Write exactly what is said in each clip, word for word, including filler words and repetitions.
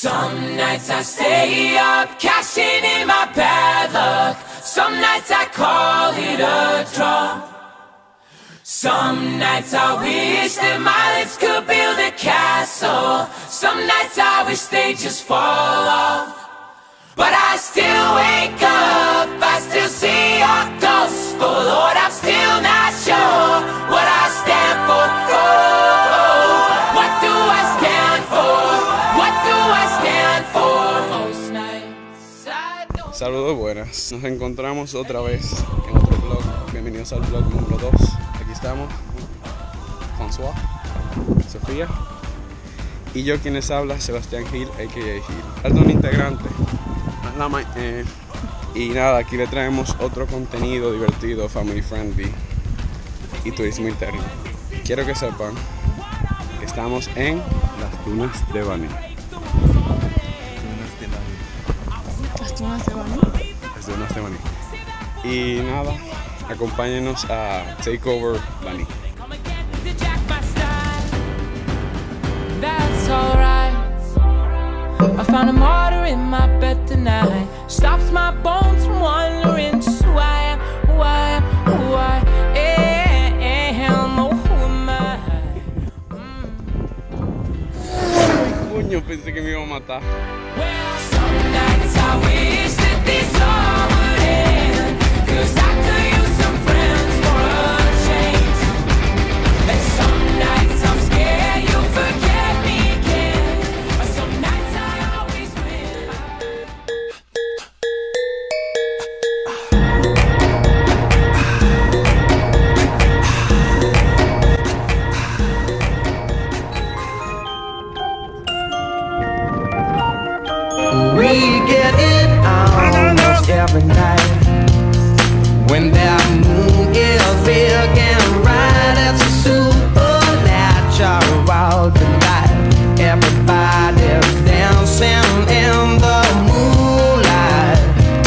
Some nights I stay up, cashing in my bad luck. Some nights I call it a draw. Some nights I wish that my lips could build a castle. Some nights I wish they just fall off. But I still wake up, I still see your ghost. Oh Lord, I'm still not sure what I stand for. Oh, oh, what do I stand for? What do I stand for? Most nights I don't... Saludos, buenas. Nos encontramos otra vez en otro vlog. Bienvenidos al vlog número dos. Aquí estamos, François, Sofía y yo, quienes habla, Sebastián Gil, a k a. Gil. Es un integrante. Eh, y nada, aquí le traemos otro contenido divertido, family friendly y turismo interno. Quiero que sepan que estamos en las dunas de Baní. Las dunas de Baní. Las dunas de Baní. Y nada, acompáñenos a Takeover Baní. I found a martyr in my bed tonight. Stops my bones from wondering just who I am, who I am, who I am. Oh, who am I? Mm. Coño, pensé que me iba a matar. Well, some nights I wish that this all would end, 'cause I could use some friends for a change. And some nights I'm scared you'll forget me again. But some nights I always win. We get it almost every night. When that moon is big and bright, it's a supernatural delight. Everybody's dancing in the moonlight.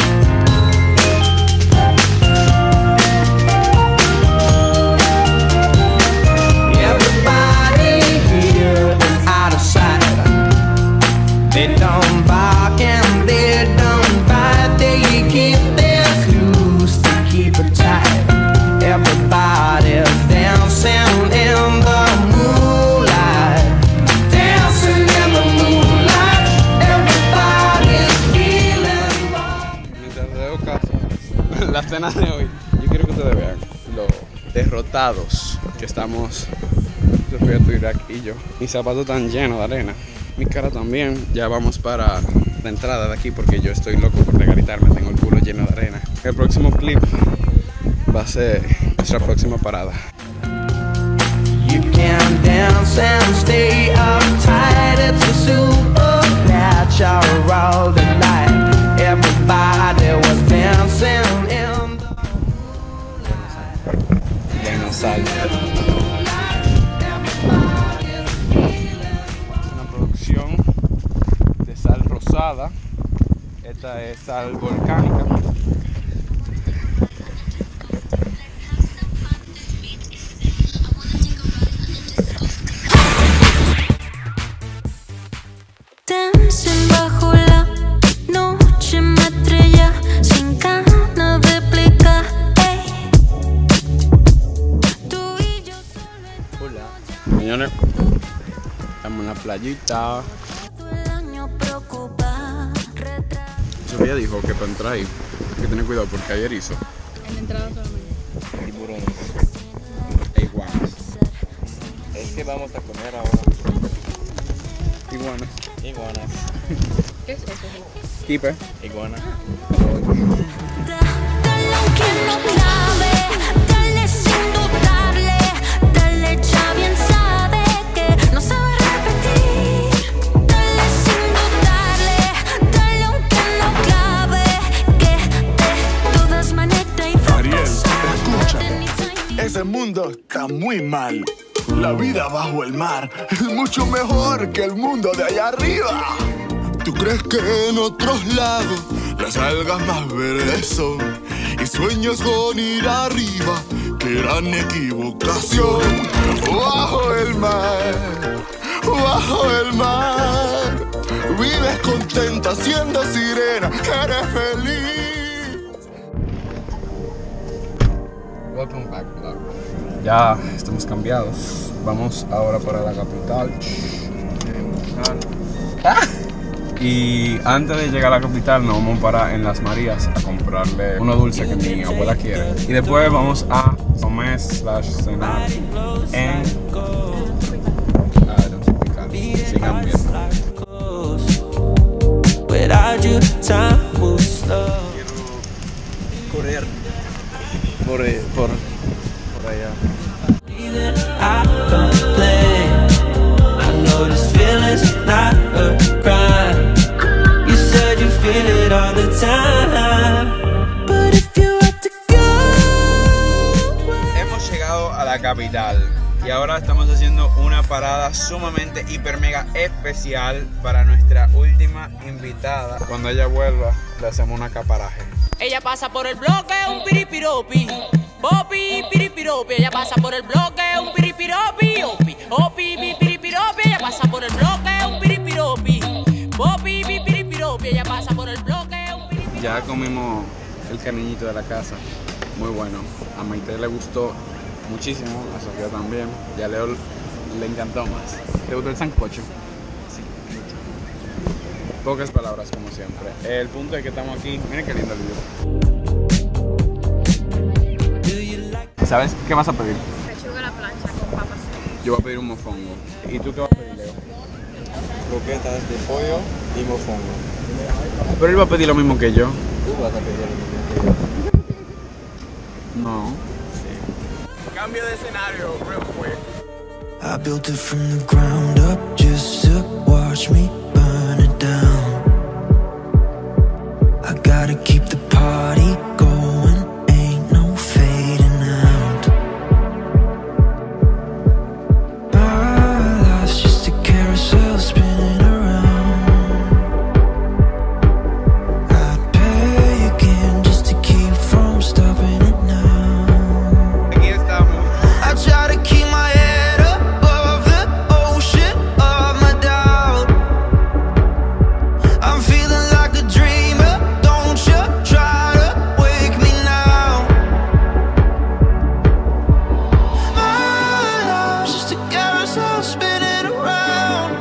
Everybody here is out of sight. They don't bark and they don't bite. They keep their clues to keep it tight. Everybody's dancing in the moonlight. Dancing in the moonlight. Everybody's feeling wrong. Mientras les doy caso, la cena de hoy, yo quiero que ustedes vean lo derrotados que estamos Sofía, Tuirac y yo. Mis zapatos están llenos de arena, mi cara también. Ya vamos para la entrada de aquí porque yo estoy loco por regalitarme, tengo el culo lleno de arena. El próximo clip va a ser nuestra próxima parada. You can dance and stay uptight. It's a supernatural delight. Everybody was dancing in the Buenos Aires. Es una producción de sal rosada. Esta es sal volcánica. Dancing bajo la noche me estrella sin ganas de explicar. Ey. Tú y yo solo Hola. Señores, estamos en la playita. todo el año preocupa. Sofía dijo que para entrar ahí hay que tener cuidado porque hay erizo En la entrada solamente. Tiburones. e iguanas. Es que vamos a comer ahora Iguanas. iguanas. ¿Qué es eso? Keeper. Iguana. Dale aunque no clave, dale sin dudarle, dale ya bien sabe que no sabe repetir. Dale sin dudarle, dale aunque no clave, que de todas maneras y Ariel, escucha. Ese mundo está muy mal. La vida bajo el mar es mucho mejor que el mundo de allá arriba. ¿Tú crees que en otros lados las algas más verdes son? Y sueños con ir arriba, que gran equivocación. Bajo el mar, bajo el mar, vida vives contenta siendo sirena, eres feliz. Welcome back, vlog. Ya estamos cambiados. Vamos ahora para la capital. Y antes de llegar a la capital nos vamos para en Las Marías a comprarle uno dulce que mi abuela quiere. Y después vamos a comer slash cenar en ah, tropical. Sigan viendo. Quiero correr por, por, por allá. Hemos llegado a la capital y ahora estamos haciendo una parada sumamente hiper mega especial para nuestra última invitada. Cuando ella vuelva le hacemos un acaparaje. Ella pasa por el bloque, un piripiropi. Popi, piripiropi. Ella pasa por el bloque, un piripiropi. Opi, opi, piripiropi. Ella pasa por el bloque, un piripiropi. Popi, piripiropi. Ella pasa por el bloque, un piripiropi. Ya comimos el cariñito de la casa, muy bueno. A Maite le gustó muchísimo, a Sofía también, y a Leo le encantó más. ¿Te gustó el sancocho? Sí, mucho. Pocas palabras como siempre. El punto es que estamos aquí. Miren qué lindo el video. ¿Sabes qué vas a pedir? Pechuga a la plancha con papas. Yo voy a pedir un mofongo. ¿Y tú qué vas a pedir, Leo? Croquetas de pollo y mofongo. Pero él va a pedir lo mismo que yo. Tú vas a pedir lo mismo que yo. No. Cambio de escenario, real quick. I built it from the ground up just to watch me burn it down. I gotta keep the party going, ain't no fading out. My life's just a carousel spinning around. I'd pay again just to keep from stopping it now. Aquí estamos. I try to keep my head above the ocean of my doubt. I'm feeling like a dreamer, don't you try to wake me now. My life's just a carousel spinning around.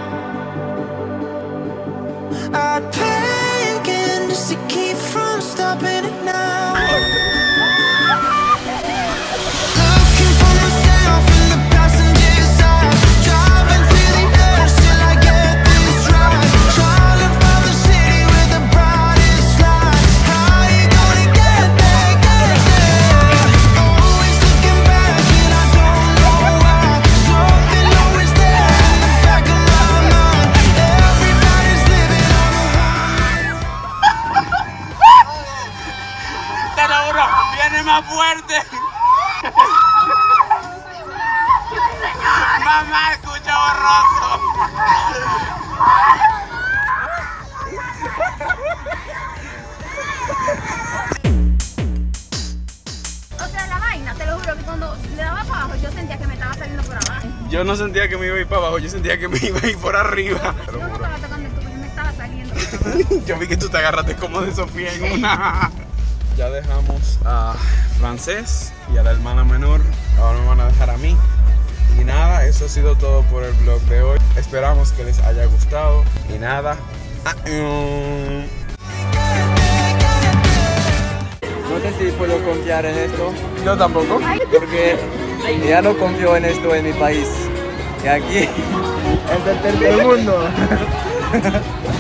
I'd pay again just to keep from stopping it now. Looking for myself in the passenger side, driving to the edge till I get this right. Trying to find the city with the brightest lights. How you gonna get there, get there? Always looking back and I don't know why. Something always there in the back of my mind. Everybody's living on the run. ¡Te lo juro! ¡Viene más fuerte! ¡Mamá, escucha borroso! O sea, la vaina, te lo juro que cuando le daba para abajo yo sentía que me estaba saliendo por abajo. Yo no sentía que me iba a ir para abajo, yo sentía que me iba a ir por arriba. Yo no estaba tocando el tubo, yo me estaba saliendo por abajo. Yo vi que tú te agarraste como de Sofía en una. Ya dejamos a Francés y a la hermana menor. Ahora me van a dejar a mí. Y nada, eso ha sido todo por el vlog de hoy. Esperamos que les haya gustado. Y nada. Adiós. No sé si puedo confiar en esto, Yo tampoco. porque ya no confío en esto en mi país. Y aquí es el tercer mundo.